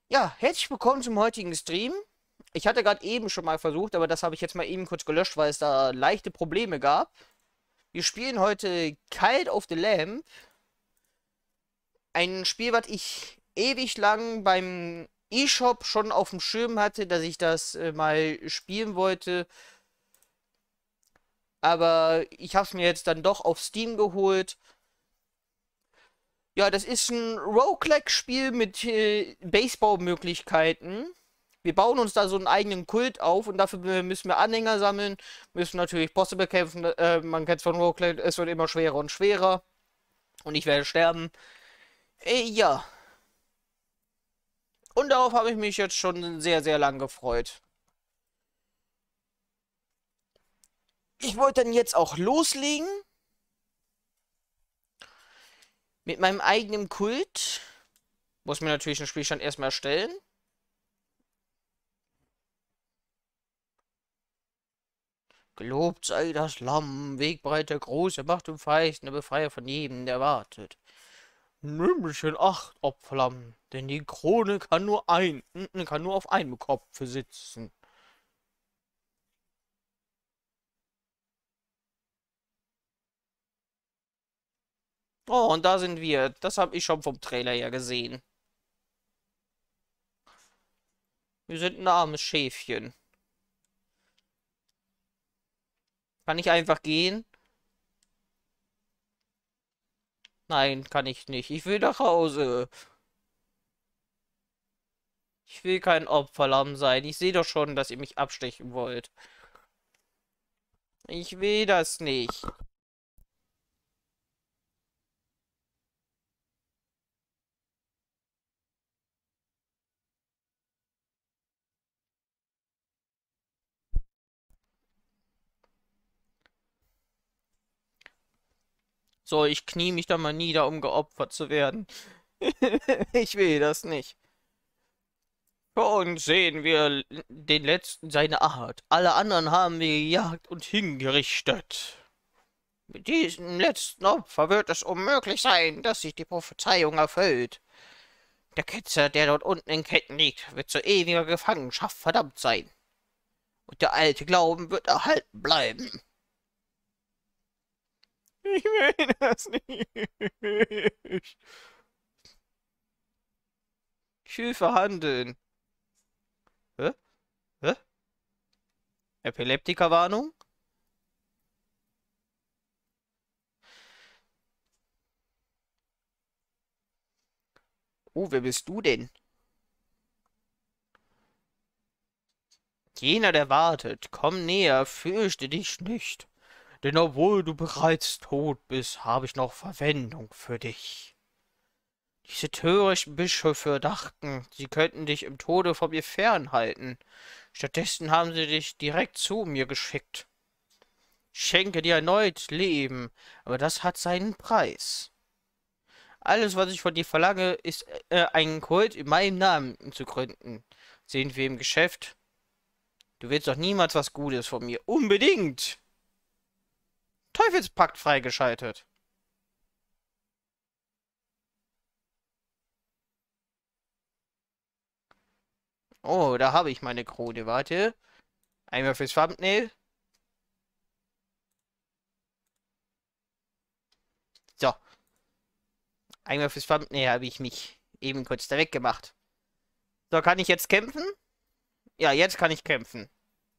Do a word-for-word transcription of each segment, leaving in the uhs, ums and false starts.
Ja, herzlich willkommen zum heutigen Stream. Ich hatte gerade eben schon mal versucht, aber das habe ich jetzt mal eben kurz gelöscht, weil es da leichte Probleme gab. Wir spielen heute Cult of the Lamb. Ein Spiel, was ich ewig lang beim eShop schon auf dem Schirm hatte, dass ich das äh, mal spielen wollte. Aber ich habe es mir jetzt dann doch auf Steam geholt. Ja, das ist ein Roguelike-Spiel mit äh, Baseball-Möglichkeiten. Wir bauen uns da so einen eigenen Kult auf und dafür müssen wir Anhänger sammeln, müssen natürlich Bosse bekämpfen. Äh, man kennt es von Roguelike, es wird immer schwerer und schwerer. Und ich werde sterben. Äh, ja. Und darauf habe ich mich jetzt schon sehr, sehr lang gefreut. Ich wollte dann jetzt auch loslegen mit meinem eigenen Kult. Muss mir natürlich den Spielstand erstmal erstellen. Gelobt sei das Lamm, Wegbereiter, große Macht und Feist, der Befreier von jedem, der wartet. Nimm in Acht, Opferlamm, denn die Krone kann nur ein, kann nur auf einem Kopf sitzen. Oh, und da sind wir. Das habe ich schon vom Trailer her gesehen. Wir sind ein armes Schäfchen. Kann ich einfach gehen? Nein, kann ich nicht. Ich will nach Hause. Ich will kein Opferlamm sein. Ich sehe doch schon, dass ihr mich abstechen wollt. Ich will das nicht. So, ich knie mich da mal nieder, um geopfert zu werden. Ich will das nicht. Vor uns sehen wir den letzten seiner Art. Alle anderen haben wir gejagt und hingerichtet. Mit diesem letzten Opfer wird es unmöglich sein, dass sich die Prophezeiung erfüllt. Der Ketzer, der dort unten in Ketten liegt, wird zu ewiger Gefangenschaft verdammt sein. Und der alte Glauben wird erhalten bleiben. Ich will das nicht. Ich will verhandeln. Hä? Hä? Epileptikerwarnung? Oh, wer bist du denn? Jener, der wartet, komm näher, fürchte dich nicht. Denn obwohl du bereits tot bist, habe ich noch Verwendung für dich. Diese törichten Bischöfe dachten, sie könnten dich im Tode von mir fernhalten. Stattdessen haben sie dich direkt zu mir geschickt. Ich schenke dir erneut Leben, aber das hat seinen Preis. Alles, was ich von dir verlange, ist äh, einen Kult in meinem Namen zu gründen. Sind wir im Geschäft? Du willst doch niemals was Gutes von mir. Unbedingt! Teufelspakt freigeschaltet. Oh, da habe ich meine Krone. Warte. Einmal fürs Thumbnail. So. Einmal fürs Thumbnail habe ich mich eben kurz da weggemacht. So, kann ich jetzt kämpfen? Ja, jetzt kann ich kämpfen.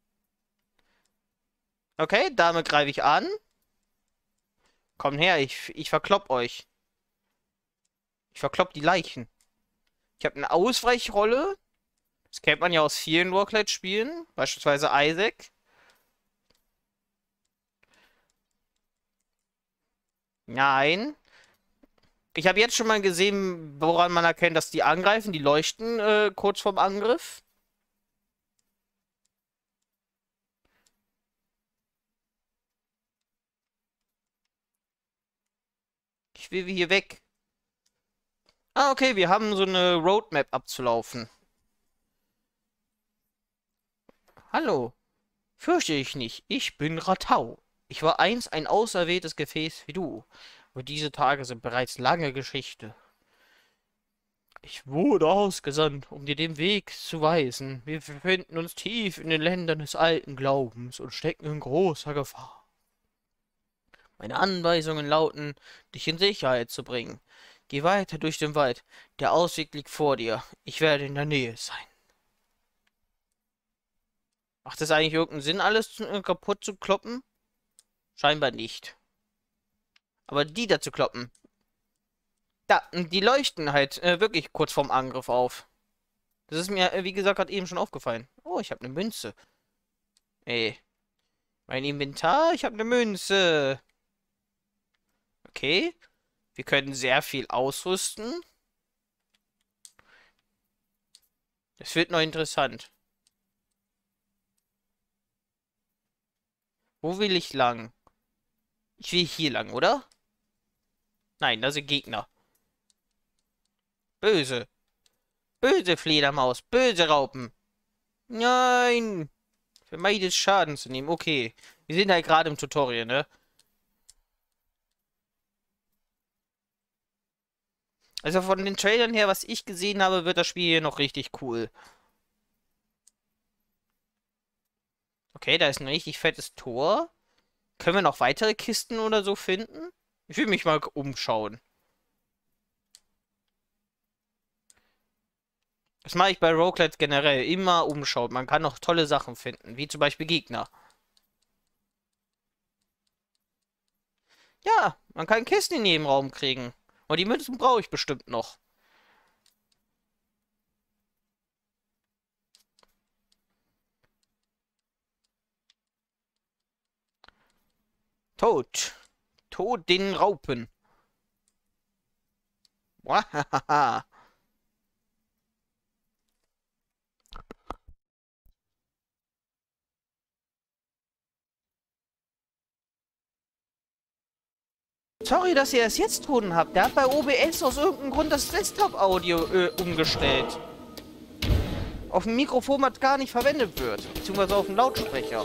Okay, Dame greife ich an. Komm her, ich, ich verklopp euch. Ich verklopp die Leichen. Ich habe eine Ausweichrolle. Das kennt man ja aus vielen Roguelite-Spielen. Beispielsweise Isaac. Nein. Ich habe jetzt schon mal gesehen, woran man erkennt, dass die angreifen. Die leuchten äh, kurz vorm Angriff. Ich will hier weg. Ah, okay, wir haben so eine Roadmap abzulaufen. Hallo. Fürchte dich nicht, ich bin Ratau. Ich war einst ein auserwähltes Gefäß wie du. Aber diese Tage sind bereits lange Geschichte. Ich wurde ausgesandt, um dir den Weg zu weisen. Wir befinden uns tief in den Ländern des alten Glaubens und stecken in großer Gefahr. Meine Anweisungen lauten, dich in Sicherheit zu bringen. Geh weiter durch den Wald. Der Ausweg liegt vor dir. Ich werde in der Nähe sein. Macht es eigentlich irgendeinen Sinn, alles zu, äh, kaputt zu kloppen? Scheinbar nicht. Aber die da zu kloppen. Da, die leuchten halt äh, wirklich kurz vorm Angriff auf. Das ist mir, äh, wie gesagt, gerade eben schon aufgefallen. Oh, ich habe eine Münze. Ey. Mein Inventar, ich habe eine Münze. Okay. Wir können sehr viel ausrüsten. Das wird noch interessant. Wo will ich lang? Ich will hier lang, oder? Nein, das sind Gegner. Böse. Böse Fledermaus. Böse Raupen. Nein. Vermeidet Schaden zu nehmen. Okay. Wir sind halt gerade im Tutorial, ne? Also von den Trailern her, was ich gesehen habe, wird das Spiel hier noch richtig cool. Okay, da ist ein richtig fettes Tor. Können wir noch weitere Kisten oder so finden? Ich will mich mal umschauen. Das mache ich bei Roguelite generell. Immer umschauen. Man kann noch tolle Sachen finden. Wie zum Beispiel Gegner. Ja, man kann Kisten in jedem Raum kriegen. Und die Münzen brauche ich bestimmt noch. Tod. Tod den Raupen. Wahahaha. Sorry, dass ihr es jetzt tun habt. Der hat bei O B S aus irgendeinem Grund das Desktop-Audio äh, umgestellt. Auf dem Mikrofon, das gar nicht verwendet wird. Beziehungsweise auf dem Lautsprecher.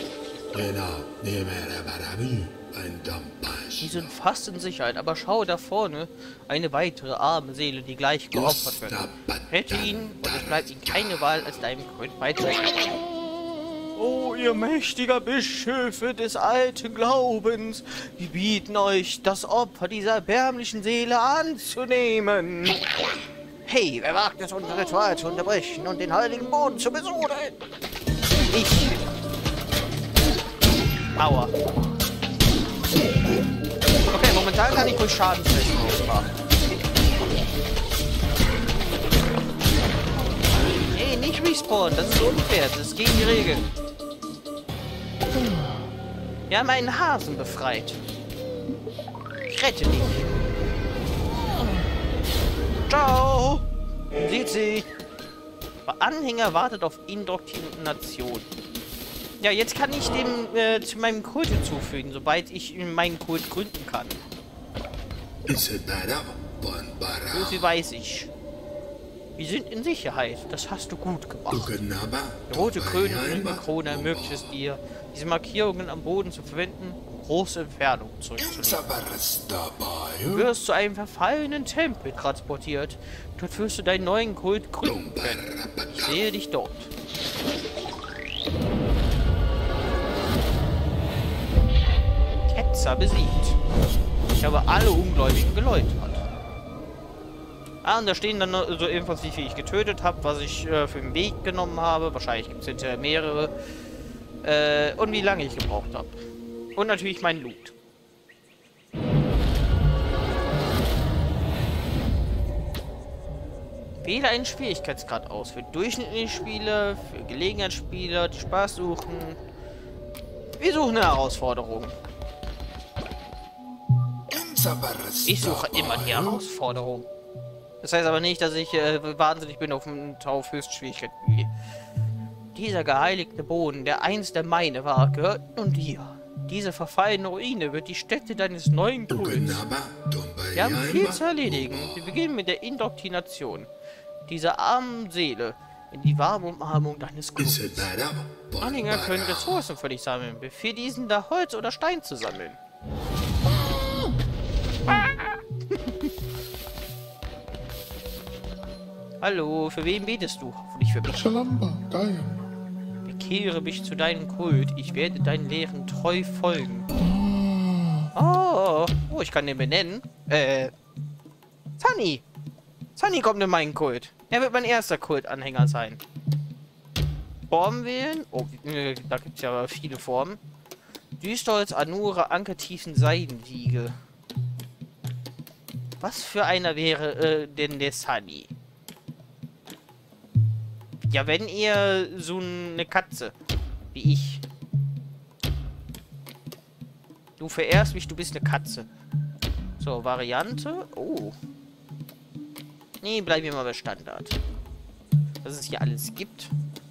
Die sind fast in Sicherheit, aber schau da vorne. Eine weitere arme Seele, die gleich geopfert wird. Rette ihn und es bleibt ihnen keine Wahl, als deinem Kreuz beizutreten. Oh, ihr mächtiger Bischöfe des alten Glaubens, wir bieten euch das Opfer dieser erbärmlichen Seele anzunehmen. Hey, wer wagt es, unser Ritual zu unterbrechen und den heiligen Boden zu besudeln? Ich. Aua. Okay, momentan kann ich ruhig Schadensflächen ausmachen. Hey, nicht respawnen, das ist unfair, das ist gegen die Regeln. Wir haben einen Hasen befreit. Ich rette dich. Ciao. Sieht sie. Anhänger wartet auf Indoktrination. Ja, jetzt kann ich dem äh, zu meinem Kult hinzufügen, sobald ich meinen Kult gründen kann. So viel weiß ich. Wir sind in Sicherheit. Das hast du gut gemacht. Die rote Krone ermöglicht es dir, diese Markierungen am Boden zu verwenden, um große Entfernungen zurückzulegen. Du wirst zu einem verfallenen Tempel transportiert. Dort wirst du deinen neuen Kult gründen können. Ich sehe dich dort. Ketzer besiegt. Ich habe alle Ungläubigen geläutert. Ah, und da stehen dann so ebenfalls, wie viel ich getötet habe, was ich äh, für den Weg genommen habe. Wahrscheinlich gibt es hinterher mehrere. Äh, und wie lange ich gebraucht habe. Und natürlich mein Loot. Wähle einen Schwierigkeitsgrad aus. Für durchschnittliche Spieler, für Gelegenheitsspieler, die Spaß suchen. Wir suchen eine Herausforderung. Ich suche immer die Herausforderung. Das heißt aber nicht, dass ich äh, wahnsinnig bin auf dem auf Höchstschwierigkeit. Dieser geheiligte Boden, der einst der meine war, gehört nun dir. Diese verfallene Ruine wird die Stätte deines neuen Kults. Wir haben viel zu erledigen. Wir beginnen mit der Indoktrination dieser armen Seele in die warme Umarmung deines Kults. Anhänger können Ressourcen für dich sammeln. Befehl diesen, da Holz oder Stein zu sammeln. Hallo, für wen betest du? Hoffentlich für mich. Shalamba, Gaia. Bekehre mich zu deinem Kult. Ich werde deinen Lehren treu folgen. Oh, oh, ich kann den benennen. Äh, Sunny. Sunny kommt in meinen Kult. Er wird mein erster Kultanhänger sein. Formen wählen. Oh, äh, da gibt es ja viele Formen. Düstholz, Anura, Ankertiefen, Seidenwiege. Was für einer wäre äh, denn der Sunny? Ja, wenn ihr so eine Katze, wie ich. Du verehrst mich, du bist eine Katze. So, Variante. Oh. Nee, bleiben wir mal bei Standard. Was es hier alles gibt.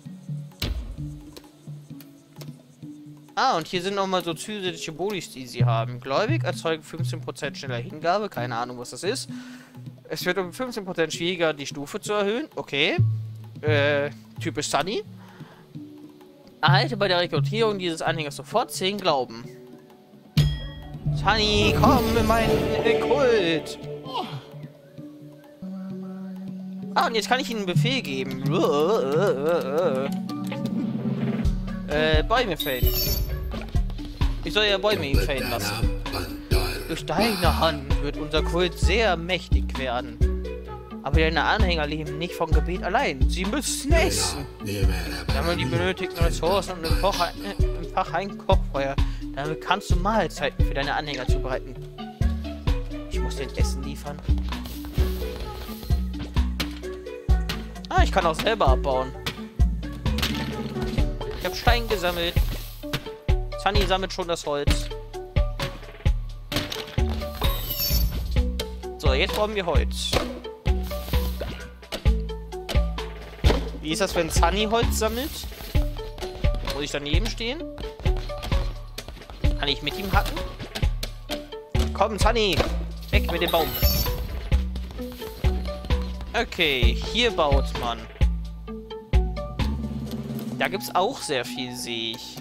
Ah, und hier sind nochmal so zusätzliche Bonis, die sie haben. Gläubig erzeugt fünfzehn Prozent schneller Hingabe. Keine Ahnung, was das ist. Es wird um fünfzehn Prozent schwieriger, die Stufe zu erhöhen. Okay. Äh, typisch Sunny. Erhalte bei der Rekrutierung dieses Anhängers sofort zehn Glauben. Sunny, komm in meinen äh, Kult. Ah, und jetzt kann ich ihnen einen Befehl geben. Äh, Bäume fällen. Ich soll ja Bäume ihm fällen lassen. Durch deine Hand wird unser Kult sehr mächtig werden. Aber deine Anhänger leben nicht vom Gebet allein. Sie müssen essen. Sammle die benötigten Ressourcen und im Fach, äh, im Fach ein Kochfeuer. Damit kannst du Mahlzeiten für deine Anhänger zubereiten. Ich muss den Essen liefern. Ah, ich kann auch selber abbauen. Ich habe Stein gesammelt. Sunny sammelt schon das Holz. So, jetzt brauchen wir Holz. Wie ist das, wenn Sunny Holz sammelt? Muss ich daneben stehen? Kann ich mit ihm hacken? Komm, Sunny! Weg mit dem Baum. Okay, hier baut man. Da gibt es auch sehr viel, sehe ich.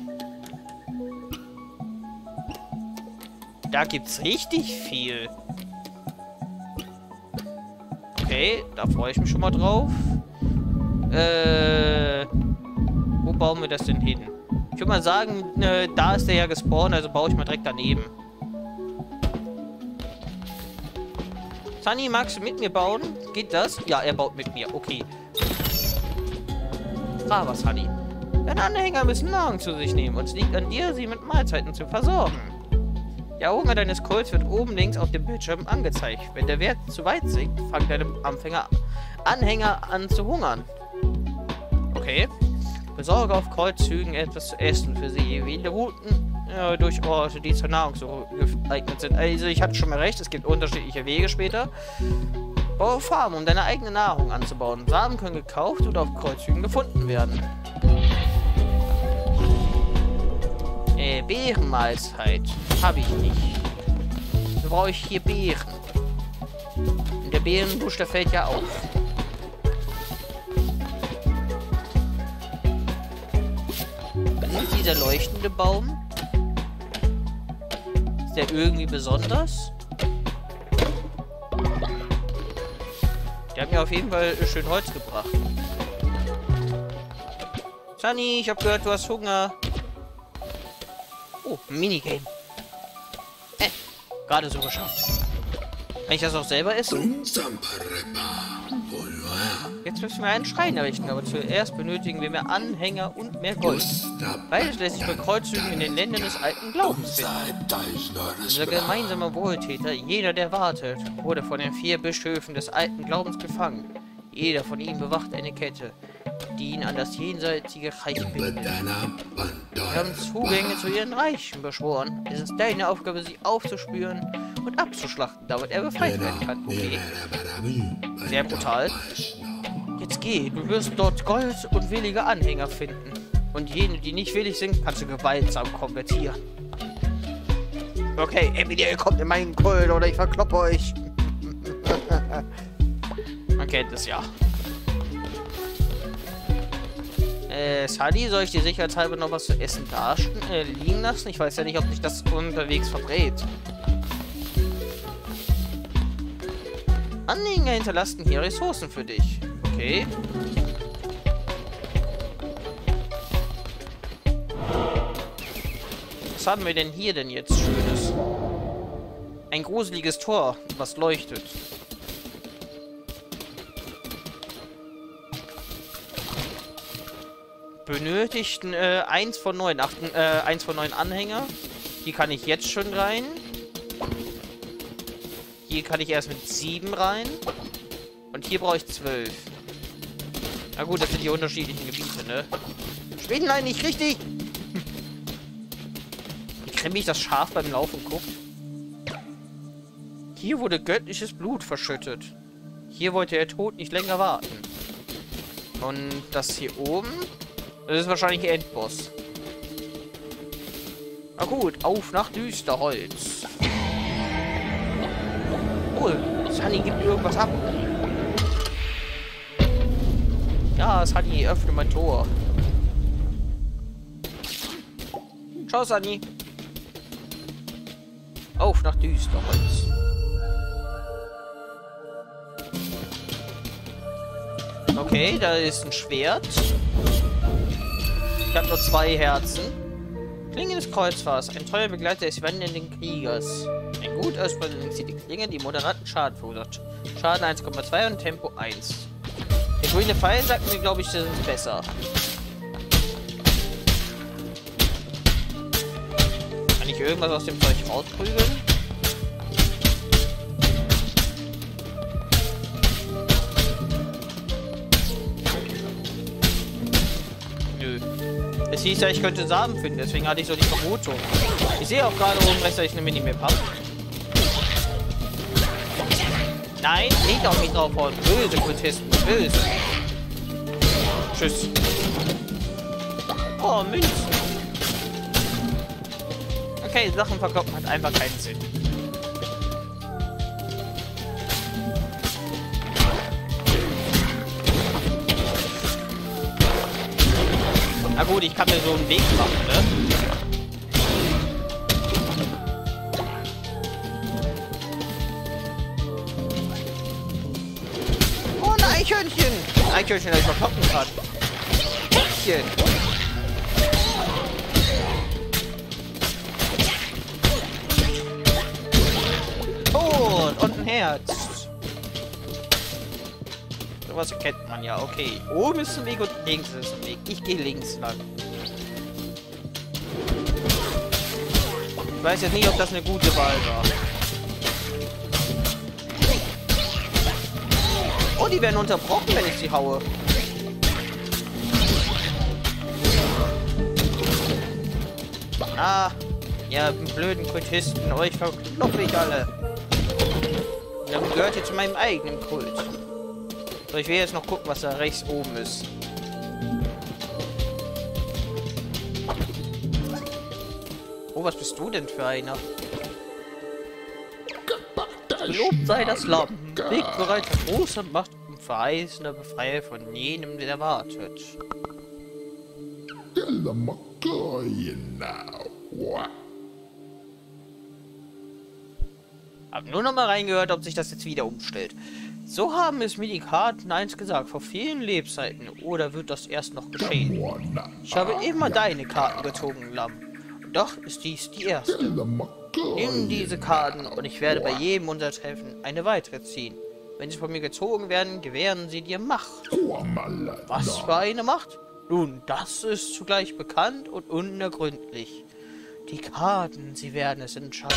Da gibt es richtig viel. Okay, da freue ich mich schon mal drauf. Äh, wo bauen wir das denn hin? Ich würde mal sagen, äh, da ist der ja gespawnt, also baue ich mal direkt daneben. Sunny, magst du mit mir bauen? Geht das? Ja, er baut mit mir. Okay. Aber Sunny, deine Anhänger müssen Nahrung zu sich nehmen und es liegt an dir, sie mit Mahlzeiten zu versorgen. Der Hunger deines Kults wird oben links auf dem Bildschirm angezeigt. Wenn der Wert zu weit sinkt, fangen deine Anfänger, Anhänger an zu hungern. Okay. Besorge auf Kreuzzügen etwas zu essen für sie. Wähle Routen äh, durch Orte, die zur Nahrung so geeignet sind. Also ich hatte schon mal recht, es gibt unterschiedliche Wege später. Baue Farmen, um deine eigene Nahrung anzubauen. Samen können gekauft oder auf Kreuzzügen gefunden werden. Äh, Beerenmahlzeit. Habe ich nicht. So brauche ich hier Beeren. Und der Beerenbusch, der fällt ja auf. Ist dieser leuchtende Baum? Ist der irgendwie besonders? Der hat mir auf jeden Fall schön Holz gebracht. Sunny, ich habe gehört, du hast Hunger. Oh, ein Minigame. Äh, gerade so geschafft. Kann ich das auch selber essen? Jetzt müssen wir einen Schrein errichten, aber zuerst benötigen wir mehr Anhänger und mehr Gold. Beides lässt sich bei Kreuzzügen in den Ländern des alten Glaubens finden. Unser gemeinsamer Wohltäter, jener, der wartet, wurde von den vier Bischöfen des alten Glaubens gefangen. Jeder von ihnen bewacht eine Kette, die ihn an das jenseitige Reich bindet. Wir haben Zugänge zu ihren Reichen beschworen. Es ist deine Aufgabe, sie aufzuspüren und abzuschlachten, damit er befreit werden kann. Okay. Sehr brutal. Jetzt geh, du wirst dort Gold und willige Anhänger finden. Und jene, die nicht willig sind, kannst du gewaltsam konvertieren. Okay, Emily, ihr kommt in meinen Kult oder ich verkloppe euch. Man kennt es ja. Äh, Sunny, soll ich dir sicherheitshalber noch was zu essen da äh, liegen lassen? Ich weiß ja nicht, ob sich das unterwegs verdreht. Anhänger hinterlassen hier Ressourcen für dich. Okay. Okay. Was haben wir denn hier denn jetzt Schönes? Ein gruseliges Tor, was leuchtet. Benötigten äh, eins von neun. Achten, äh, eins von neun Anhänger. Hier kann ich jetzt schon rein. Hier kann ich erst mit sieben rein. Und hier brauche ich zwölf. Na gut, das sind die unterschiedlichen Gebiete, ne? Schwedenlein, nicht richtig! Wie cremig das Schaf beim Laufen guckt. Hier wurde göttliches Blut verschüttet. Hier wollte der Tod nicht länger warten. Und das hier oben, das ist wahrscheinlich der Endboss. Na gut, auf nach Düsterholz. Oh, Sunny gibt mir irgendwas ab. Ja, Sunny, öffne mein Tor. Ciao, Sunny. Auf nach Düsterholz. Okay, da ist ein Schwert. Ich habe nur zwei Herzen. Klinge des Kreuzfahrers. Ein treuer Begleiter des wandernden Kriegers. Ein gut ausbalancierte Klinge, die moderaten Schaden verursacht. Schaden eins Komma zwei und Tempo eins. Der grüne Pfeil sagt mir, glaube ich, das ist besser. Kann ich irgendwas aus dem Zeug rausprügeln? Nö. Es hieß ja, ich könnte Samen finden, deswegen hatte ich so die Vermutung. Ich sehe auch gerade oben rechts, dass ich eine Minimap habe. Nein, nicht auf mich draufhauen. Böse Kultisten, böse. Tschüss. Oh, Münzen. Okay, Sachen verkaufen hat einfach keinen Sinn. Na gut, ich kann mir so einen Weg machen, ne? Oh, ein Eichhörnchen! Ein Eichhörnchen, das ich verkloppen kann. Hähnchen! Tod! Und ein Herz. Sowas erkennt man ja, okay. Oben ist ein Weg und links ist ein Weg. Ich gehe links lang. Ich weiß jetzt nicht, ob das eine gute Wahl war. Oh, die werden unterbrochen, wenn ich sie haue. Ah, ja, blöden Kultisten, euch verkloppe ich alle. Dann gehört ihr zu meinem eigenen Kult. So, ich will jetzt noch gucken, was da rechts oben ist. Oh, was bist du denn für einer? Gelobt sei das Lamm. Weg bereit für große Macht und verheißene Befreier von jenem, der wartet. Hab nur noch mal reingehört, ob sich das jetzt wieder umstellt. So haben es mir die Karten eins gesagt, vor vielen Lebzeiten. Oder wird das erst noch geschehen? Ich habe immer deine Karten gezogen, Lamm. Und doch ist dies die erste. Nimm diese Karten und ich werde bei jedem unserer Treffen eine weitere ziehen. Wenn sie von mir gezogen werden, gewähren sie dir Macht. Was für eine Macht? Nun, das ist zugleich bekannt und unergründlich. Die Karten, sie werden es entscheiden.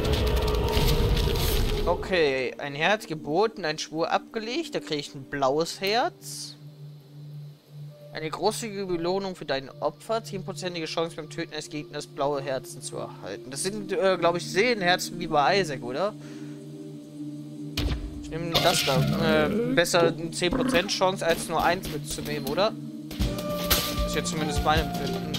Okay, ein Herz geboten, ein Schwur abgelegt. Da kriege ich ein blaues Herz. Eine großzügige Belohnung für dein Opfer. zehnprozentige Chance beim Töten eines Gegners blaue Herzen zu erhalten. Das sind, äh, glaube ich, Seelenherzen wie bei Isaac, oder? Ich nehme das da. Äh, besser zehn Prozent Chance als nur eins mitzunehmen, oder? Das ist jetzt zumindest mein Empfinden.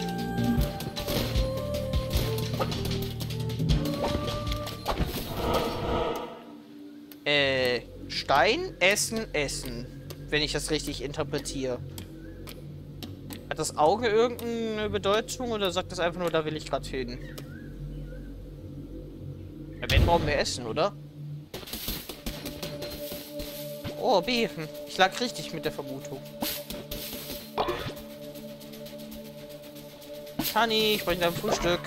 Äh, Stein, Essen, Essen. Wenn ich das richtig interpretiere. Hat das Auge irgendeine Bedeutung oder sagt das einfach nur, da will ich gerade hin? Ja, wenn brauchen wir Essen, oder? Oh, Beeren. Ich lag richtig mit der Vermutung. Tani, ich bring dein Frühstück.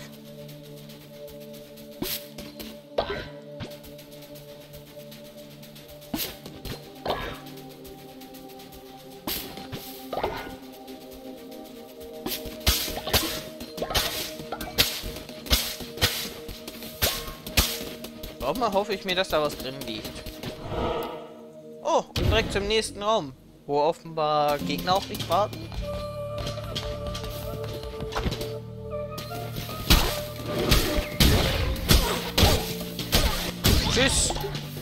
Warum hoffe ich mir, dass da was drin liegt? Oh, und direkt zum nächsten Raum, wo offenbar Gegner auf mich warten. Tschüss.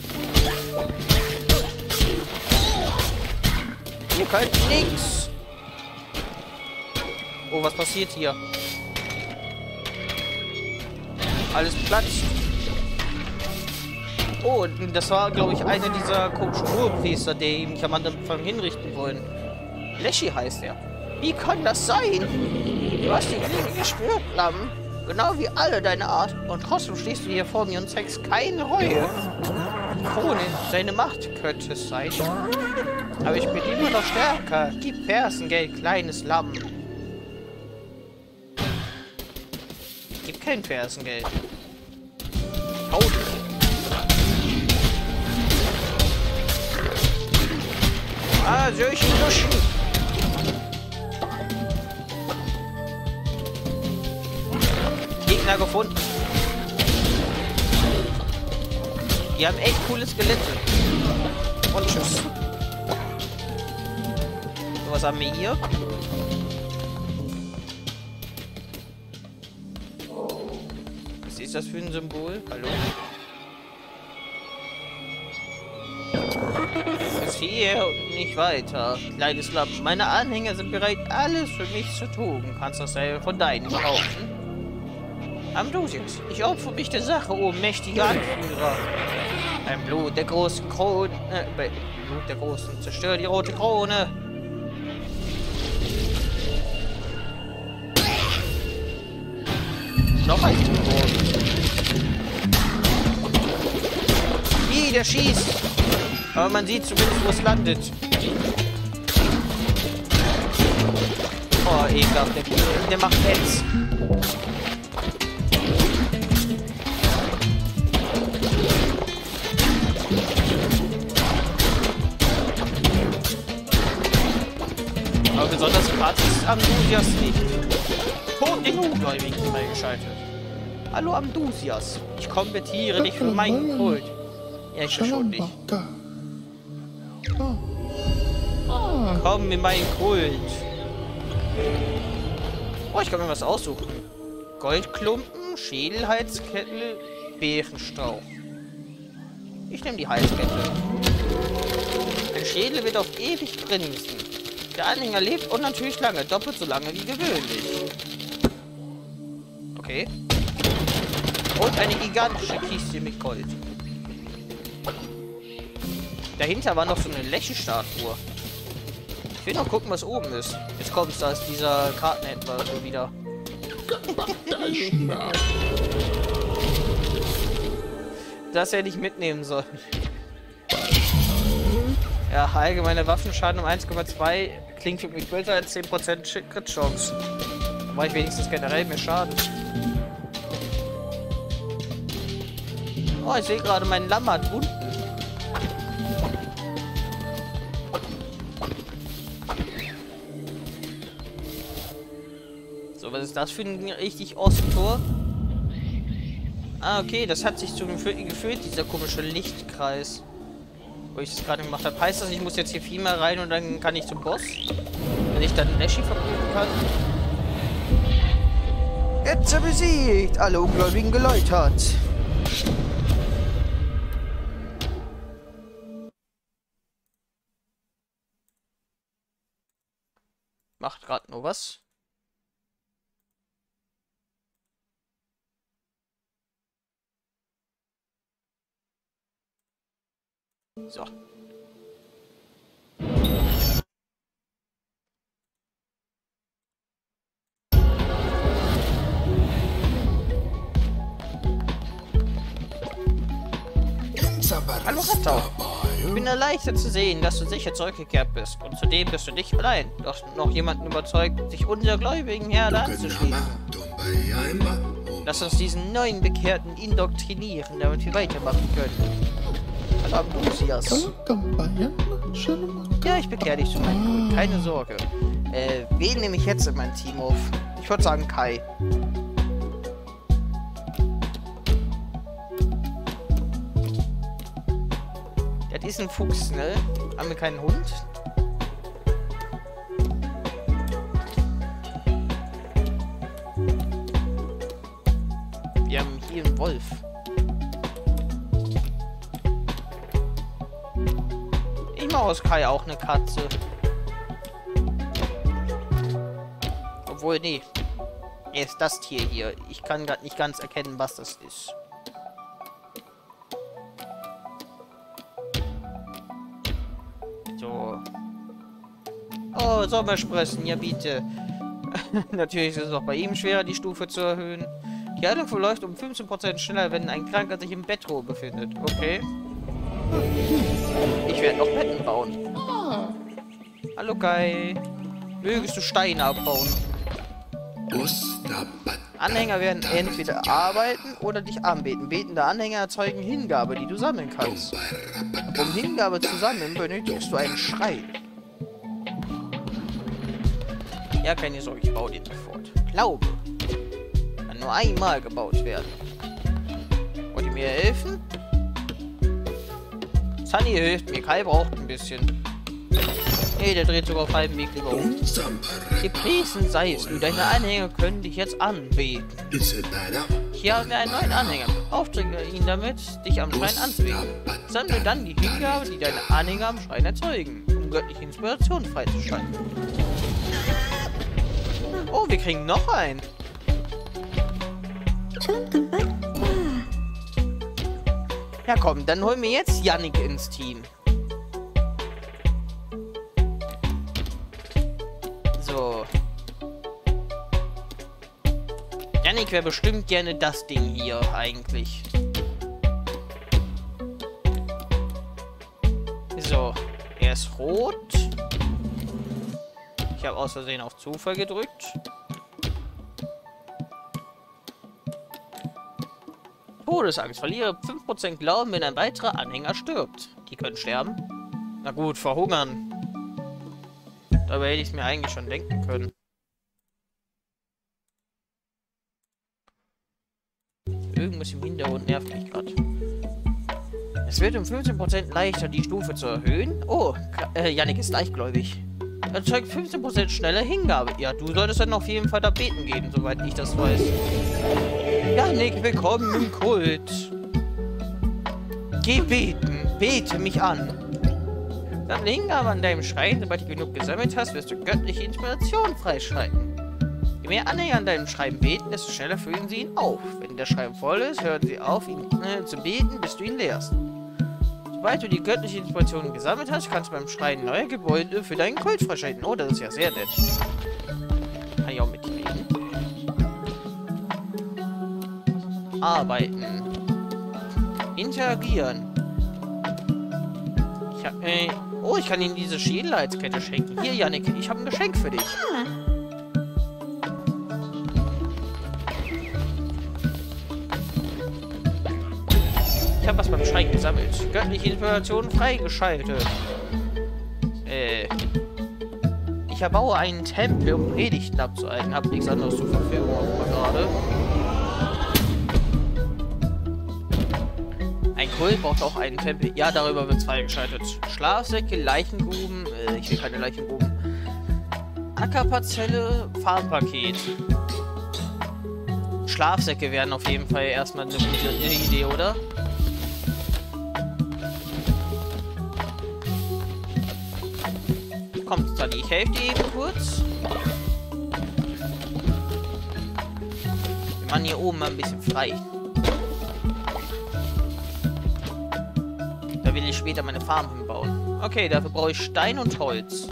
Ihr könnt nix. Oh, was passiert hier? Alles platzt. Oh, das war, glaube ich, einer dieser komischen Urpriester, die mich am Anfang hinrichten wollen. Leschi heißt er. Wie kann das sein? Du hast die Klinge gespürt, Lamm. Genau wie alle deine Art. Und trotzdem stehst du hier vor mir und zeigst keine Reue. Die Krone, deine Macht könnte es sein. Aber ich bin immer noch stärker. Gib Fersengeld, kleines Lamm. Gib kein Fersengeld. Hau dich. Ah, solche Luschen. Gegner gefunden. Die haben echt coole Skelette. Und tschüss. So, was haben wir hier? Was ist das für ein Symbol? Hallo? Bis hier und nicht weiter. Kleines Lamm. Meine Anhänger sind bereit, alles für mich zu tun. Kannst das selber von deinen behaupten? Amdusius, ich opfere mich der Sache, o mächtiger Anführer. Beim Blut der großen Krone, äh, beim Blut der großen, zerstört die rote Krone. Noch ein Symbol. Wie, der schießt. Aber man sieht zumindest, wo es landet. Oh, ekelhaft. Der, der macht Hetz. Aber besonders sympathisch ist Amdusias nicht. Tod den Ungläubigen freigeschaltet. Hallo Amdusias. Ich konvertiere dich für meinen Kult. Ja, ich schon nicht. Komm in meinen Kult. Oh, ich kann mir was aussuchen. Goldklumpen, Schädelhalskette, Bärenstrauch. Ich nehme die Halskette. Ein Schädel wird auf ewig grinsen. Der Anhänger lebt und natürlich lange, doppelt so lange wie gewöhnlich. Okay. Und eine gigantische Kiste mit Gold. Dahinter war noch so eine Lächelstatue. Ich will noch gucken, was oben ist. Jetzt kommt's, da ist dieser Kartenhändler so wieder. Das hätte ich mitnehmen sollen. Ja, allgemeiner Waffenschaden um eins Komma zwei klingt für mich besser als zehn Prozent Crit-Chance. Da war ich wenigstens generell mehr Schaden. Oh, ich sehe gerade, mein Lamm hat Wunden. So, was ist das für ein richtig Osttor? Ah, okay, das hat sich zum gefühlt, dieser komische Lichtkreis. Wo ich das gerade gemacht habe. Heißt das, ich muss jetzt hier viel mehr rein und dann kann ich zum Boss? Wenn ich dann Leschi verprügeln kann? Jetzt besiegt! Alle Ungläubigen geläutert! Macht gerade nur was. So. Hallo Rattau. Ich bin erleichtert zu sehen, dass du sicher zurückgekehrt bist. Und zudem bist du nicht allein. Du hast noch jemanden überzeugt, sich unser gläubigen Herde anzuschließen. Lass uns diesen neuen Bekehrten indoktrinieren, damit wir weitermachen können. Hallo, Lucius. Ja, ich bekehre dich zu meinem Kult, keine Sorge. Äh, wen nehme ich jetzt in mein Team auf? Ich würde sagen Kai. Das ist ein Fuchs, ne? Haben wir keinen Hund? Wir haben hier einen Wolf. Ich mache aus Kai auch eine Katze. Obwohl, nee. Er ist das Tier hier. Ich kann gerade nicht ganz erkennen, was das ist. So. Oh, Sommersprossen, ja bitte. Natürlich ist es auch bei ihm schwerer, die Stufe zu erhöhen. Die Heilung verläuft um fünfzehn Prozent schneller, wenn ein Kranker sich im Bettruhe befindet. Okay. Ich werde noch Betten bauen. Hallo Kai. Mögest du Steine abbauen? Anhänger werden entweder arbeiten oder dich anbeten. Betende Anhänger erzeugen Hingabe, die du sammeln kannst. Um Hingabe zu sammeln, benötigst du einen Schrein. Ja, keine Sorge, ich baue den sofort. Glaube. Kann nur einmal gebaut werden. Wollt ihr mir helfen? Sunny hilft mir. Kai braucht ein bisschen. Hey, der dreht sogar auf halbem Weg über uns. Gepriesen sei es, du, deine Anhänger können dich jetzt anbeten. Hier haben wir einen neuen Anhänger. Auftrage ihn damit, dich am Schrein anzubeten. Sammle dann die Hingabe, die deine Anhänger am Schrein erzeugen, um göttliche Inspiration freizuschalten. Oh, wir kriegen noch einen. Ja komm, dann holen wir jetzt Yannick ins Team. So. Yannick wäre bestimmt gerne das Ding hier eigentlich. So. Er ist rot. Ich habe aus Versehen auf Zufall gedrückt. Todesangst. Verliere fünf Prozent Glauben, wenn ein weiterer Anhänger stirbt. Die können sterben. Na gut, verhungern. Dabei hätte ich es mir eigentlich schon denken können. Irgendwas im Hintergrund nervt mich gerade. Es wird um fünfzehn Prozent leichter, die Stufe zu erhöhen. Oh, äh, Yannick ist leichtgläubig. Erzeugt fünfzehn Prozent schneller Hingabe. Ja, du solltest dann auf jeden Fall da beten gehen, soweit ich das weiß. Yannick, willkommen im Kult. Geh beten. Bete mich an. Sammle Hingabe an deinem Schrein. Sobald du genug gesammelt hast, wirst du göttliche Inspiration freischalten. Je mehr Anhänger an deinem Schrein beten, desto schneller füllen sie ihn auf. Wenn der Schrein voll ist, hören sie auf, ihn äh, zu beten, bis du ihn leerst. Sobald du die göttliche Inspiration gesammelt hast, kannst du beim Schrein neue Gebäude für deinen Kult freischalten. Oh, das ist ja sehr nett. Kann ich auch mit dir reden. Arbeiten. Interagieren. Ich hab, äh, oh, ich kann ihm diese Schädelheitskette schenken. Hier, Yannick, ich habe ein Geschenk für dich. Ich habe was beim Schrein gesammelt. Göttliche Inspiration freigeschaltet. Äh. Ich erbaue einen Tempel, um Predigten abzuhalten. Hab nichts anderes zur Verfügung gerade. Ein Kult braucht auch einen Tempel. Ja, darüber wird es freigeschaltet. Schlafsäcke, Leichengruben. Äh, ich will keine Leichengruben. Ackerparzelle, Farmpaket. Schlafsäcke wären auf jeden Fall erstmal eine gute Idee, oder? Kommt, Tani, ich helfe dir eben kurz. Wir machen hier oben mal ein bisschen frei. Da will ich später meine Farm hinbauen. Okay, dafür brauche ich Stein und Holz.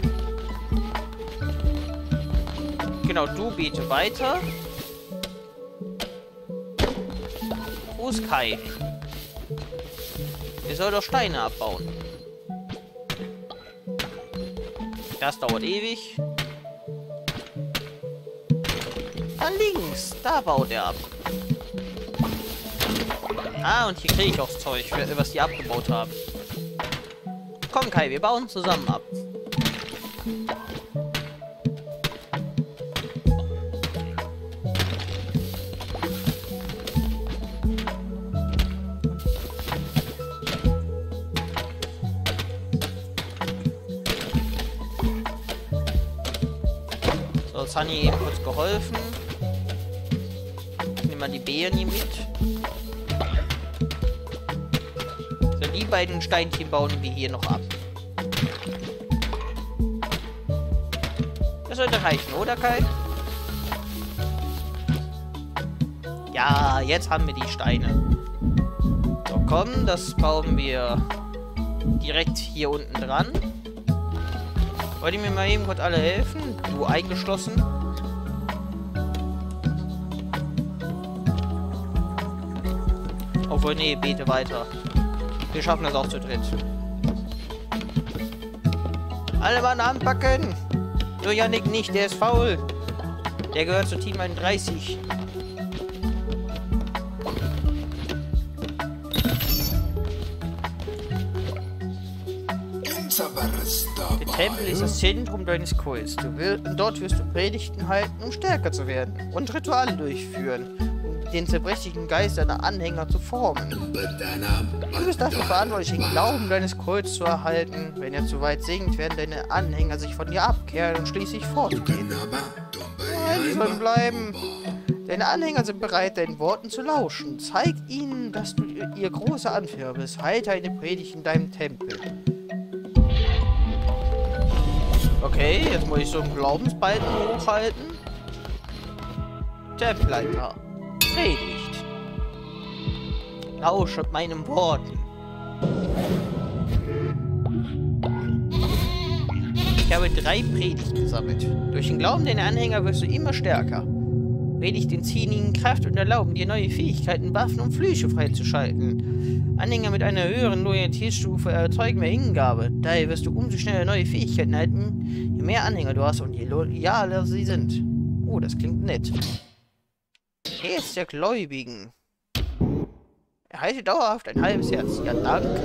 Genau, du bete weiter. Wo ist Kai? Wir sollen doch Steine abbauen. Das dauert ewig. Da links, da baut er ab. Ah, und hier kriege ich auch das Zeug, was die abgebaut haben. Komm Kai, wir bauen zusammen ab. So, Sunny eben kurz geholfen. Nehmen wir die Beeren hier mit. So, die beiden Steinchen bauen wir hier noch ab. Das sollte reichen, oder Kai? Ja, jetzt haben wir die Steine. So, komm, das bauen wir direkt hier unten dran. Wollt ihr mir mal eben kurz alle helfen? Du eingeschlossen. Obwohl, nee, bete weiter. Wir schaffen das auch zu dritt. Alle Mann anpacken! Nur Yannick nicht, der ist faul. Der gehört zu Team einunddreißig. Der Tempel ist das Zentrum deines Kults. Du will, dort wirst du Predigten halten, um stärker zu werden. Und Rituale durchführen, um den zerbrechlichen Geist deiner Anhänger zu formen. Du bist dafür verantwortlich, den Glauben deines Kults zu erhalten. Wenn er zu weit sinkt, werden deine Anhänger sich von dir abkehren und schließlich fortgehen. Nein, die sollen bleiben. Deine Anhänger sind bereit, deinen Worten zu lauschen. Zeig ihnen, dass du ihr großer Anführer bist. Halte eine Predigt in deinem Tempel. Okay, jetzt muss ich so einen Glaubensbalken hochhalten. Tempelleiter. Predigt. Lausche meinen Worten. Ich habe drei Predigten gesammelt. Durch den Glauben deiner Anhänger wirst du immer stärker. Predigten ziehen ihnen Kraft und erlauben dir neue Fähigkeiten, Waffen und Flüche freizuschalten. Anhänger mit einer höheren Loyalitätsstufe erzeugen mehr Hingabe. Daher wirst du umso schneller neue Fähigkeiten erhalten, je mehr Anhänger du hast und je loyaler sie sind. Oh, das klingt nett. Herz der Gläubigen. Erhalte dauerhaft ein halbes Herz. Ja, danke.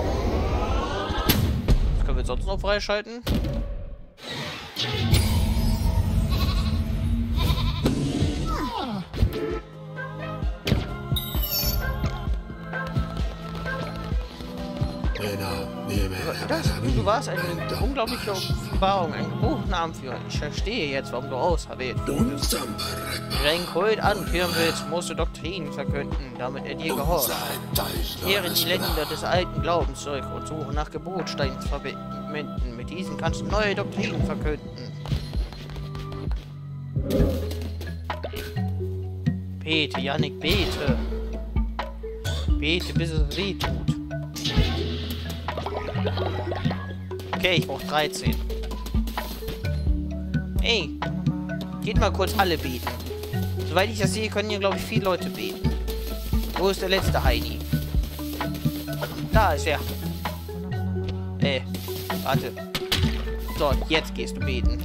Was können wir sonst noch freischalten? Das, du warst eine unglaubliche Offenbarung, ein geborener Anführer. Ich verstehe jetzt, warum du auserwählt wurdest. Wenn du deinen Kult anführen willst, musst du Doktrinen verkünden, damit er dir gehorcht. Kehre die Länder des alten Glaubens zurück und suche nach Gebotsteinsverbindungen. Mit diesen kannst du neue Doktrinen verkünden. Bete, Yannick, bete. Bete, bis es weh tut. Okay, ich brauche dreizehn. Ey, geht mal kurz alle beten. Soweit ich das sehe, können hier, glaube ich, viele Leute beten. Wo ist der letzte Heidi? Da ist er. Äh, warte. So, jetzt gehst du beten.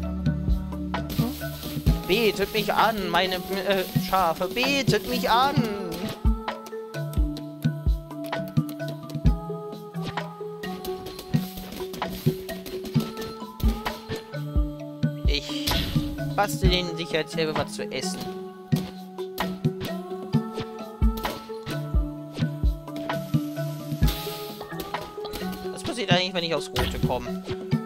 Betet mich an, meine äh, Schafe. Betet mich an. Ich bastel denen sicherheitshalber was zu essen. Was passiert eigentlich, wenn ich aufs Rote komme?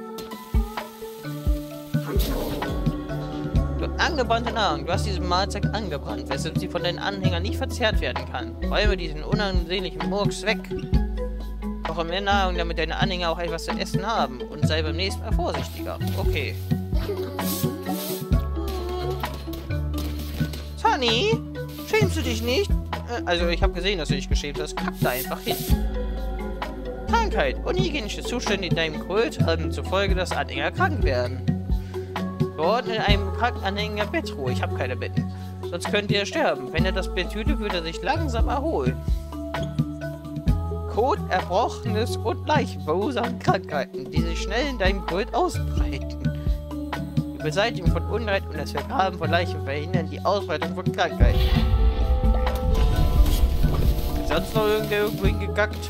Angebrannte Nahrung. Du hast diese Mahlzeit angebrannt, weshalb sie von deinen Anhängern nicht verzehrt werden kann. Räume diesen unansehnlichen Murks weg. Koche mehr Nahrung, damit deine Anhänger auch etwas zu essen haben. Und sei beim nächsten Mal vorsichtiger. Okay. Sunny? Schämst du dich nicht? Also, ich habe gesehen, dass du dich geschämt hast. Kack da einfach hin. Krankheit. Unhygienische Zustände in deinem Kult haben zur Folge, dass Anhänger krank werden. Dort in einem kranken Anhänger Bettruhe. Ich habe keine Betten. Sonst könnte er sterben. Wenn er das Bett hüte, würde er sich langsam erholen. Kot, Erbrochenes und Leichen verursachen Krankheiten, die sich schnell in deinem Kult ausbreiten. Die Beseitigung von Unrecht und das Vergraben von Leichen verhindern die Ausbreitung von Krankheiten. Ist sonst noch irgendwer irgendwo hingekackt?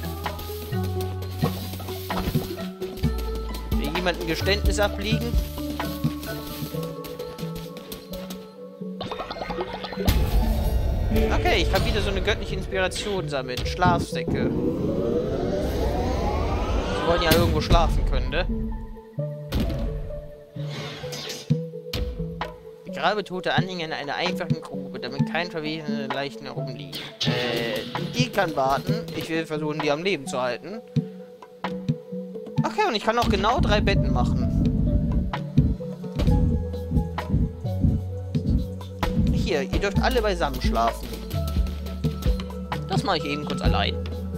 Will jemand ein Geständnis abliegen? Okay, ich kann wieder so eine göttliche Inspiration sammeln. Schlafsäcke. Sie wollen ja irgendwo schlafen können, ne? Begrabe tote Anhänger in einer einfachen Grube, damit kein verwesene Leichen herumliegen. Äh, die kann warten. Ich will versuchen, die am Leben zu halten. Okay, und ich kann auch genau drei Betten machen. Hier, ihr dürft alle beisammen schlafen. Das mache ich eben kurz allein.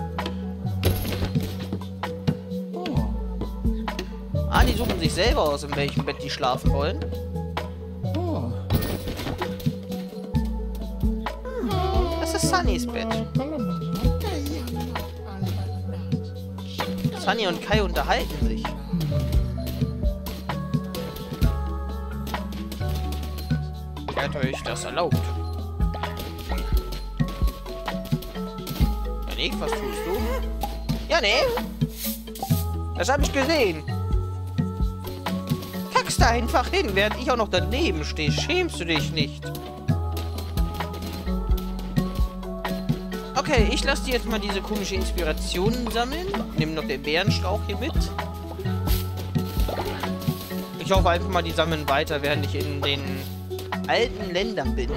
Oh. Ah, die suchen sich selber aus, in welchem Bett die schlafen wollen. Oh. Das ist Sunnys Bett. Sunny und Kai unterhalten sich. Wer hat euch das erlaubt? Ja, Nick, was tust du? Ja, ne? Das habe ich gesehen. Kackst da einfach hin, während ich auch noch daneben stehe. Schämst du dich nicht? Okay, ich lasse dir jetzt mal diese komische Inspirationen sammeln. Nimm noch den Bärenstrauch hier mit. Ich hoffe einfach mal, die sammeln weiter, während ich in den alten Ländern bin.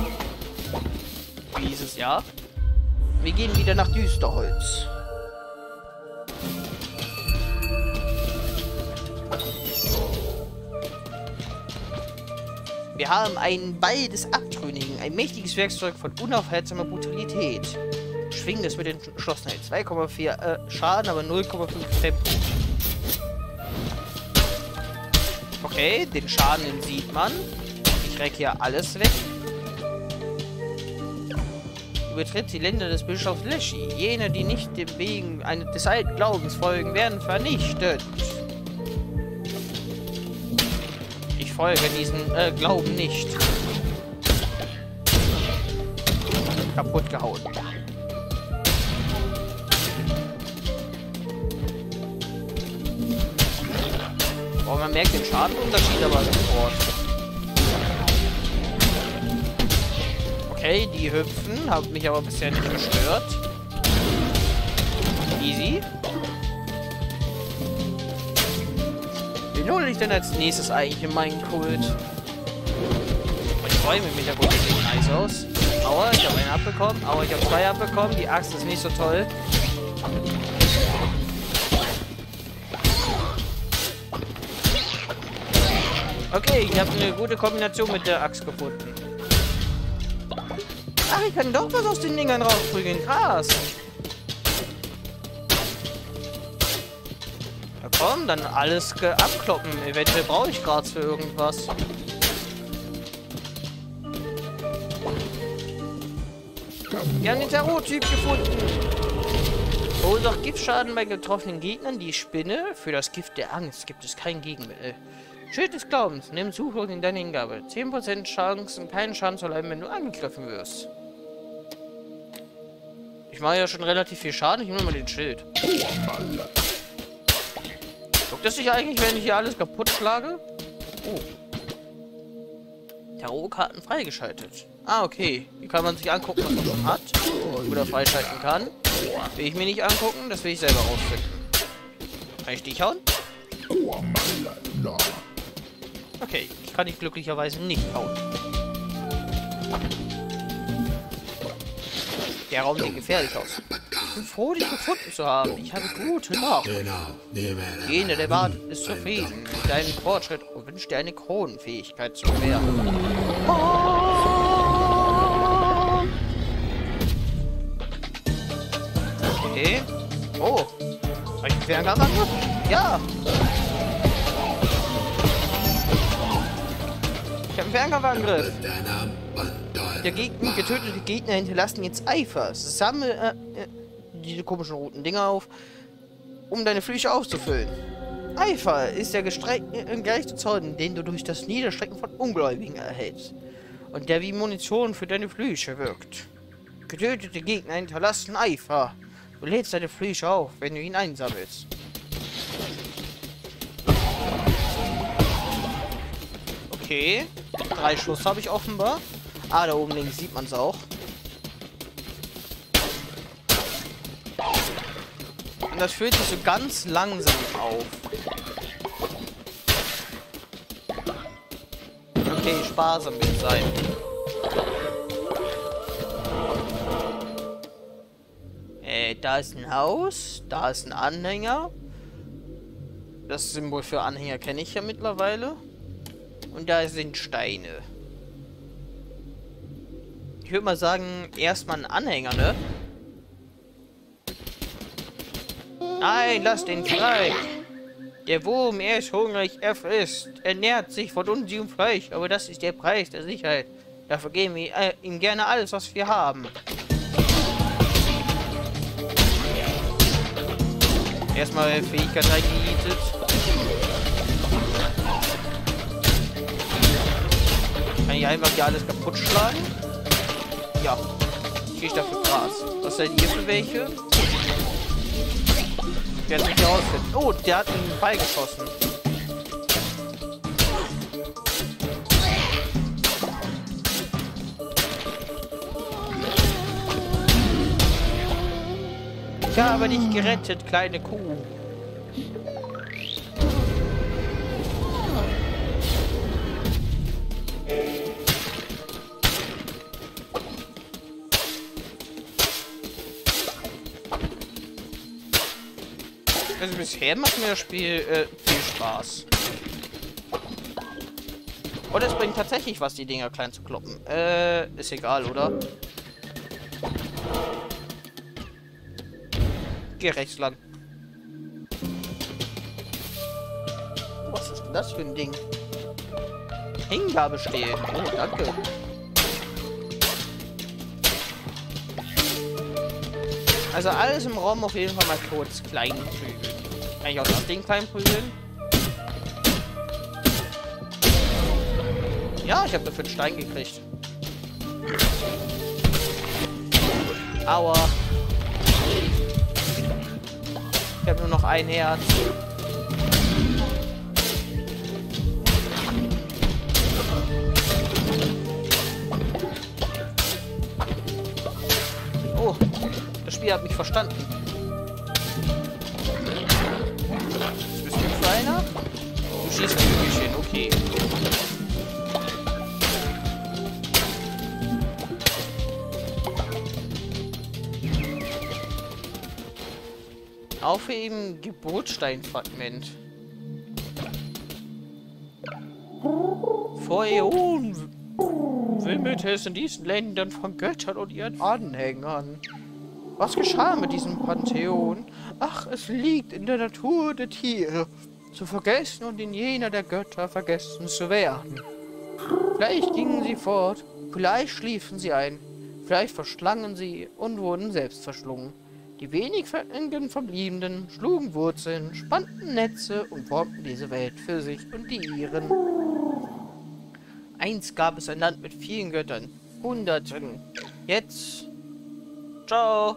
Wie dieses Jahr. Wir gehen wieder nach Düsterholz. Wir haben einen Ball des Abtrünnigen, ein mächtiges Werkzeug von unaufhaltsamer Brutalität. Schwingen es mit den Entschlossenheit. zwei Komma vier äh, Schaden, aber null Komma fünf Tempo. Okay, den Schaden, den sieht man. Ich recke hier alles weg. Übertritt die Länder des Bischofs Leschi. Jene, die nicht dem Wegen eines des alten Glaubens folgen, werden vernichtet. Ich folge diesen äh, Glauben nicht. Kaputt gehauen. Oh, man merkt den Schadenunterschied aber sofort. Okay, die hüpfen, haben mich aber bisher nicht gestört. Easy. Wen hole ich denn als nächstes eigentlich in meinen Kult? Ich freue mich mit der Runde, sieht nice aus. Aua, ich habe einen abbekommen. Aua, ich habe zwei abbekommen. Die Axt ist nicht so toll. Okay, ich habe eine gute Kombination mit der Axt gefunden. Ach, ich kann doch was aus den Dingern rausprügeln. Krass. Ja komm, dann alles abkloppen. Eventuell brauche ich gerade für irgendwas. Wir haben den Tarot-Typ gefunden. Verursacht Giftschaden bei getroffenen Gegnern. Die Spinne. Für das Gift der Angst gibt es kein Gegenmittel. Schild des Glaubens. Nimm Zuflucht in deine Hingabe. zehn Prozent Chancen, keinen Schaden zu erleiden, wenn du angegriffen wirst. Ich mache ja schon relativ viel Schaden. Ich nehme mal den Schild. Guckt das sich eigentlich, wenn ich hier alles kaputt schlage? Oh. Tarotkarten freigeschaltet. Ah, okay. Hier kann man sich angucken, was man schon hat. Oder freischalten kann. Will ich mir nicht angucken, das will ich selber rausfinden. Kann ich dich hauen? Okay, ich kann dich glücklicherweise nicht hauen. Der Raum sieht gefährlich aus. Ich bin froh, dich gefunden zu haben. Ich habe gute Nachrichten. Jene der Bart ist zufrieden mit deinem Fortschritt und wünscht dir eine Kronenfähigkeit zu gewähren. Okay. Oh. Habe ich einen Fernkampfangriff? Ja. Ich habe einen Fernkampfangriff. Der Gegner, getötete Gegner hinterlassen jetzt Eifer. Sammle, äh, diese komischen roten Dinger auf, um deine Flüche aufzufüllen. Eifer ist der gerechte Zorn, den du durch das Niederstrecken von Ungläubigen erhältst und der wie Munition für deine Flüche wirkt. Getötete Gegner hinterlassen Eifer. Du lädst deine Flüche auf, wenn du ihn einsammelst. Okay. Drei Schuss habe ich offenbar. Ah, da oben links sieht man es auch. Und das fühlt sich so ganz langsam auf. Okay, sparsam wird sein. Äh, da ist ein Haus. Da ist ein Anhänger. Das Symbol für Anhänger kenne ich ja mittlerweile. Und da sind Steine. Ich würde mal sagen, erstmal ein Anhänger, ne? Nein, lass den frei. Der Wurm, er ist hungrig, er frisst. Er nährt sich von unserem Fleisch, aber das ist der Preis der Sicherheit. Dafür geben wir äh, ihm gerne alles, was wir haben. Erstmal Fähigkeit reingenietet. Kann ich einfach hier alles kaputt schlagen? Ja. Krieg ich dafür Gras. Was seid ihr für welche? Der hat sich hier ausfinden. Oh, der hat einen Ball geschossen. Ich habe dich gerettet, kleine Kuh. Also bisher macht mir das Spiel äh, viel Spaß. Und es bringt tatsächlich was, die Dinger klein zu kloppen. Äh, ist egal, oder? Geh rechts lang. Was ist denn das für ein Ding? Hingabe stehen. Oh, danke. Also alles im Raum auf jeden Fall mal kurz klein prügeln. Kann ich auch das Ding klein prügeln? Ja, ich habe dafür einen Stein gekriegt. Aua. Ich habe nur noch ein Herz. Oh, das Spiel hat mich verstanden. Was bist du für einer? Du schießt Kügelchen, okay. Aufheben Geburtssteinfragment. Vor Äonen wimmelte es in diesen Ländern von Göttern und ihren Anhängern. Was geschah mit diesem Pantheon? Ach, es liegt in der Natur der Tiere, zu vergessen und in jener der Götter vergessen zu werden. Vielleicht gingen sie fort, vielleicht schliefen sie ein, vielleicht verschlangen sie und wurden selbst verschlungen. Die wenig Verbliebenen schlugen Wurzeln, spannten Netze und formten diese Welt für sich und die ihren. Einst gab es ein Land mit vielen Göttern, Hunderten. Jetzt. Ciao.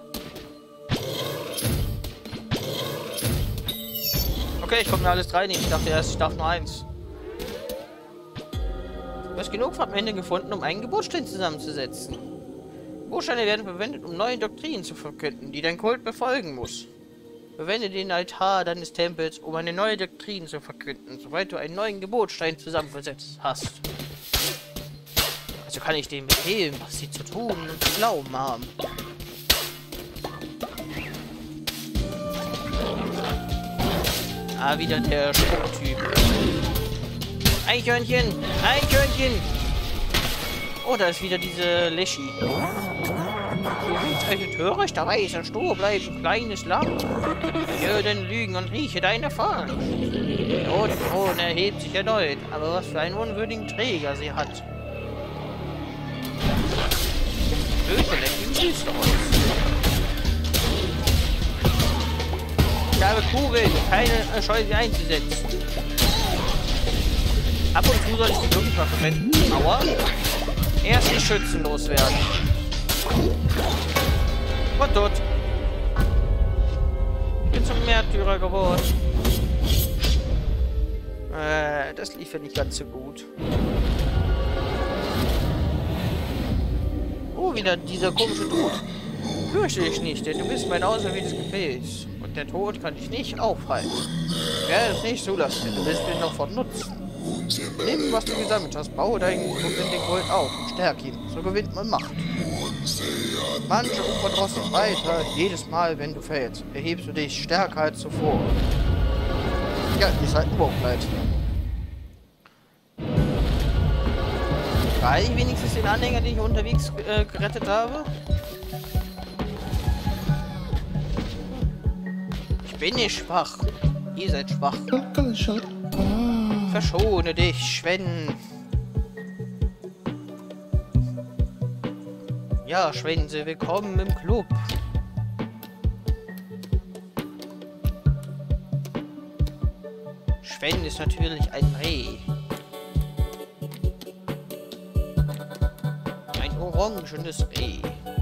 Okay, ich komme mir alles drei nicht. Ich dachte erst, ich darf nur eins. Du hast genug Fragmente gefunden, um einen Geburtsstein zusammenzusetzen. Geburtssteine werden verwendet, um neue Doktrinen zu verkünden, die dein Kult befolgen muss. Verwende den Altar deines Tempels, um eine neue Doktrin zu verkünden, sobald du einen neuen Geburtsstein zusammengesetzt hast. Also kann ich denen befehlen, was sie zu tun und zu glauben haben. Ah, wieder der Spucktyp. Eichhörnchen! Eichhörnchen! Oh, da ist wieder diese Leschi. Du willst ein törichter weißer Stroh bleiben, kleines Lamm. Hör den Lügen und rieche deine Fahrt. Der rote Thron erhebt sich erneut, aber was für einen unwürdigen Träger sie hat. Böse Lächeln süß aus. Ich habe Kugeln, keine äh, Scheu, sie einzusetzen. Ab und zu soll ich die wirklich mal verwenden. Aua. Erst die Schützen loswerden. Und tot. Ich bin zum Märtyrer geworden. Äh, das lief ja nicht ganz so gut. Oh, wieder dieser komische Tod. Fürchte dich nicht, denn du bist mein auserwähltes Gefäß. Und der Tod kann dich nicht aufhalten. Ich werde es nicht zulassen, denn du willst mich noch von Nutzen. Nimm, was du gesammelt hast, baue deinen den Gold auf und stärk ihn. So gewinnt man Macht. Manche ufern weiter. Jedes Mal, wenn du fällst, erhebst du dich stärker als zuvor. Ja, ihr seid ein Wurmkleid. War ich wenigstens den Anhänger, den ich unterwegs äh, gerettet habe? Ich bin nicht schwach. Ihr seid schwach. Verschone dich, Schwen. Ja, Schwänze, willkommen im Club. Schwen ist natürlich ein Reh. Ein orangenes Reh.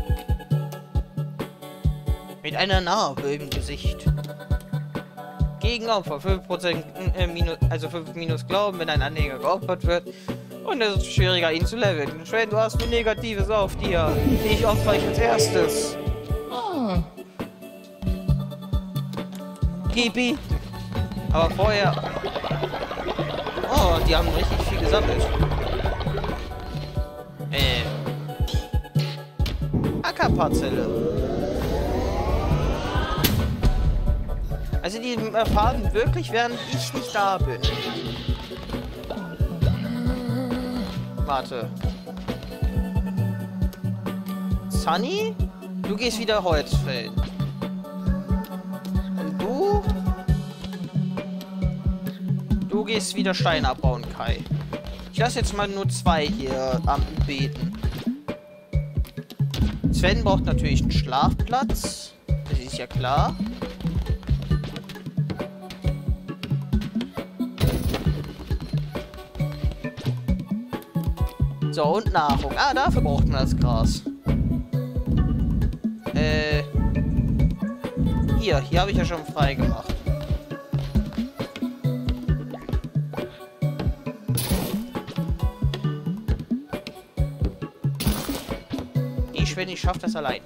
Mit einer Narbe im Gesicht. Gegen Opfer fünf Prozent äh, minus, also fünf minus Glauben, wenn ein Anhänger geopfert wird. Und es ist schwieriger, ihn zu leveln. Schwen, du hast nur Negatives auf dir. Ich opfer ich als erstes. Oh. Gebieten. Aber vorher... Oh, die haben richtig viel gesammelt. Äh. Ackerparzelle. Also die erfahren wirklich, während ich nicht da bin. Warte. Sunny? Du gehst wieder Holz fällen. Und du? Du gehst wieder Steine abbauen, Kai. Ich lasse jetzt mal nur zwei hier am Beten. Sven braucht natürlich einen Schlafplatz. Das ist ja klar. So, und Nahrung. Ah, dafür braucht man das Gras. Äh. Hier, hier habe ich ja schon frei gemacht. Ich, wenn ich schaffe das allein.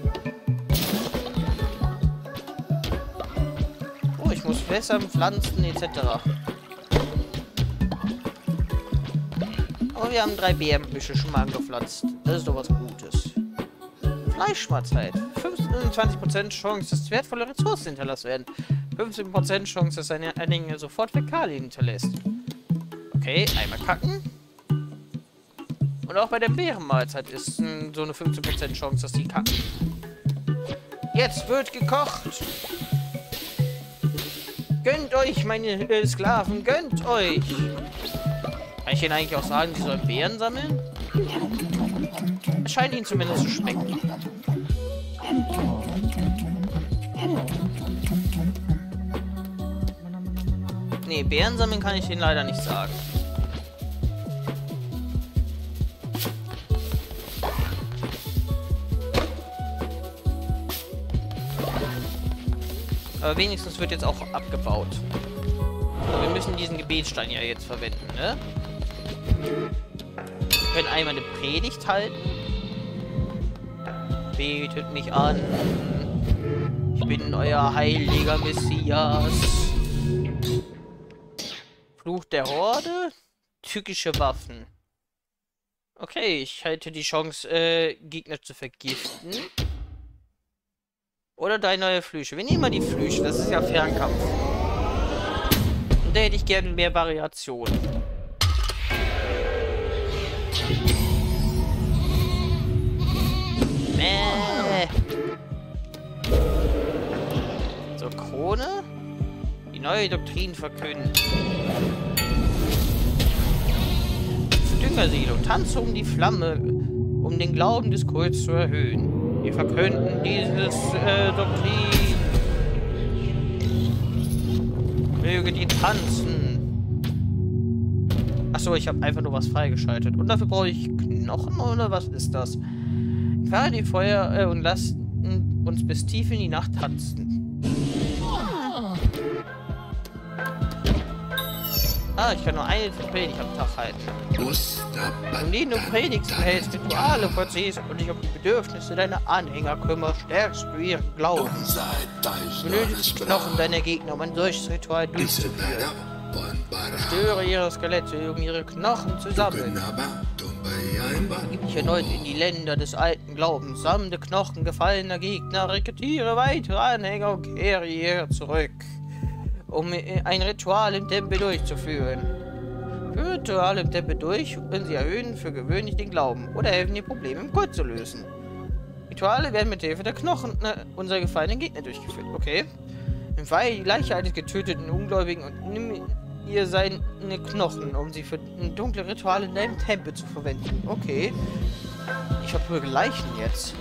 Oh, ich muss wässern, pflanzen, et cetera. Aber wir haben drei Beerenbüsche schon mal angepflanzt. Das ist doch was Gutes. Fleischmahlzeit. fünfundzwanzig Prozent Chance, dass wertvolle Ressourcen hinterlassen werden. fünfzehn Prozent Chance, dass ein Anhänger sofort Fäkalien hinterlässt. Okay, einmal kacken. Und auch bei der Bärenmahlzeit ist mh, so eine fünfzehn Prozent Chance, dass die kacken. Jetzt wird gekocht. Gönnt euch, meine äh, Sklaven, gönnt euch. Kann ich ihnen eigentlich auch sagen, sie sollen Beeren sammeln? Es scheint ihnen zumindest zu schmecken. Nee, Beeren sammeln kann ich ihnen leider nicht sagen. Aber wenigstens wird jetzt auch abgebaut. Aber wir müssen diesen Gebetsstein ja jetzt verwenden, ne? Wir können einmal eine Predigt halten. Betet mich an. Ich bin euer heiliger Messias. Fluch der Horde. Tückische Waffen. Okay, ich halte die Chance, äh, Gegner zu vergiften. Oder drei neue Flüche. Wir nehmen mal die Flüche, das ist ja Fernkampf. Und da hätte ich gerne mehr Variation. Mäh. So, Krone. Die neue Doktrin verkünden. Düngersiedlung. Tanze um die Flamme, um den Glauben des Kults zu erhöhen. Wir verkünden dieses äh, Doktrin. Möge die tanzen. Achso, ich habe einfach nur was freigeschaltet. Und dafür brauche ich Knochen, oder was ist das? Fahren die Feuer äh, und lassen uns bis tief in die Nacht tanzen. Ah, ich kann nur eine Predigt am Tag halten. Und die du predigst, hältst, Rituale vollziehst und dich um die Bedürfnisse deiner Anhänger kümmerst, stärkst du ihren Glauben. Du benötigst die Knochen deiner Gegner, um ein solches Ritual durchzuführen. Störe ihre Skelette, um ihre Knochen zu sammeln. Gib dich erneut in die Länder des alten Glaubens, sammle Knochen gefallener Gegner, rekrutiere weitere Anhänger und kehre hierher zurück, um ein Ritual im Tempel durchzuführen. Für Rituale im Tempel durch und sie erhöhen für gewöhnlich den Glauben oder helfen, die Probleme im Kult zu lösen. Rituale werden mit Hilfe der Knochen äh, unserer gefallenen Gegner durchgeführt. Okay. Entweihe die Leiche eines getöteten Ungläubigen und nimm ihr seine Knochen, um sie für dunkle Rituale in deinem Tempel zu verwenden. Okay. Ich verprügel Leichen jetzt.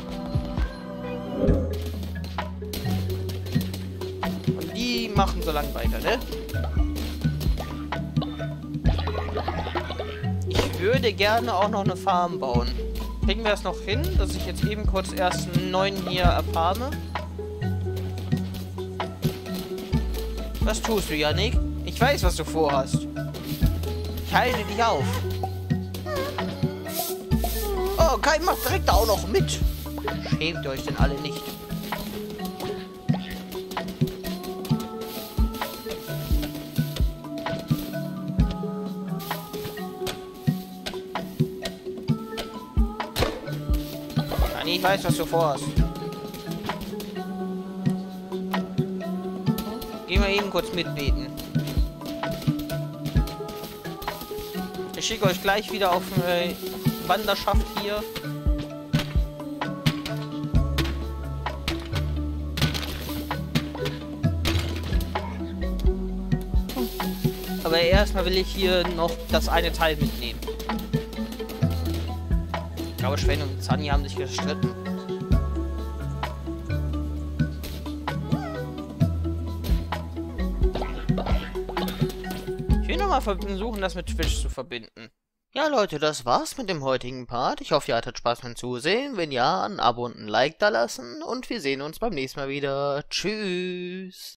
Und die machen so lange weiter, ne? Ich würde gerne auch noch eine Farm bauen. Kriegen wir es noch hin, dass ich jetzt eben kurz erst einen neuen hier erfarme? Was tust du, Yannick? Ich weiß, was du vorhast. Ich halte dich auf. Oh, Kai macht direkt auch noch mit. Schämt euch denn alle nicht? Nein, ich weiß, was du vorhast. Geh mal eben kurz mitbeten. Ich schicke euch gleich wieder auf äh, Wanderschaft hier. Aber erstmal will ich hier noch das eine Teil mitnehmen. Ich glaube, Schwen und Zanni haben sich gestritten. Ich will nochmal versuchen, das mit Twitch zu verbinden. Ja, Leute, das war's mit dem heutigen Part. Ich hoffe, ihr hattet Spaß beim Zusehen. Wenn ja, ein Abo und ein Like da lassen. Und wir sehen uns beim nächsten Mal wieder. Tschüss.